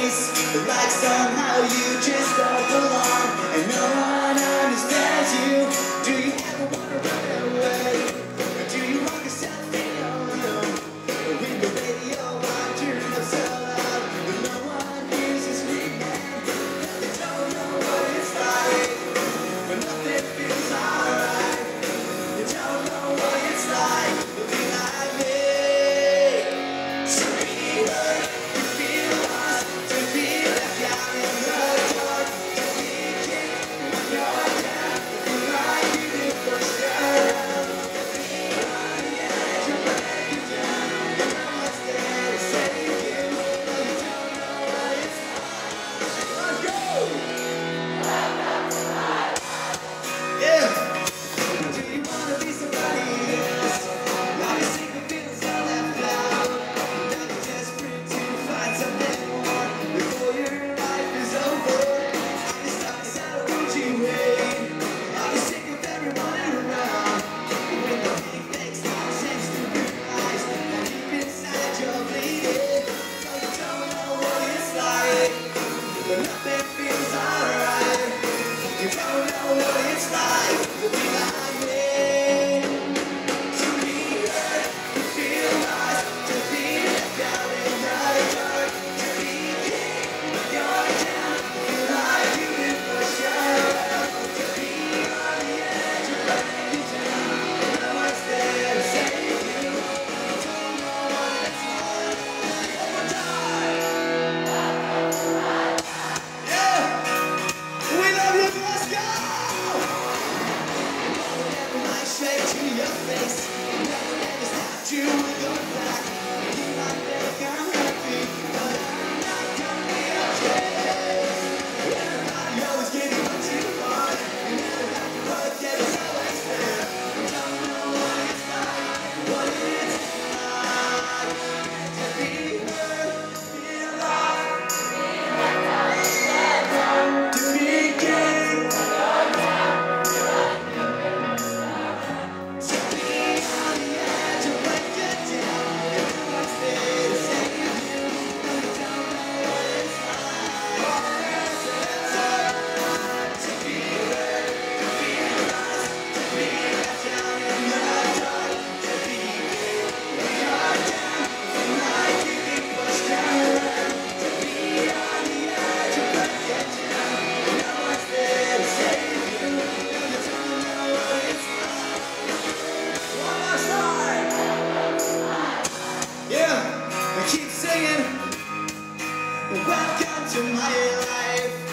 face, like somehow you just don't belong, and no one understands you. Do you ever wanna run away? Or do you rock yourself in your room? With the radio on turned up so loud that no one hears you screaming. You don't know what it's like when nothing feels alright. You don't know what it's like to be like me. To be hurt, to feel lost, to be left out in the dark, to be kicked when you're down, to feel like you didn't push around, to be on the edge of break you down. You know what's there to save you, but you don't know what it's like. Let's go! Yeah! Do you wanna be somebody else? Now you sick of feeling so left out. Now you're desperate to find something more before your life is over. Are you stuck inside a room you hate? Are you sick of everyone around? With the big fake stars and stupid lies, and deep inside you're bleeding. So you don't know what it's like, but nothing feels alright. You don't know what it's like to be like me. To be hurt, to feel lost, to be left out in the dark, to be kicked when you're down, feel like you didn't push around, to be on the edge of breaking you down. No one's there to save you. You don't know what it's like. One more time. Yeah! We love you, let's go! Never mind straight to your face. Never ever stopped you with your back. You might think I'm happy, but I'm not gonna be okay. Everybody always getting what you want. You never have to work, yeah, it's always fair. You don't know what it's like, what it's like to be hurt, feel lost, to be kicked, to be on the edge of break you down. And no one's there to save you. No, you don't know what it's like. To be hurt, to feel lost, to be left out in the dark, to be kicked when you're down, feel like you get pushed around, to be on the edge of break you down. And no one's there to save you. No, you don't know what it's like. One last time. Yeah, I keep singing. Welcome to my life.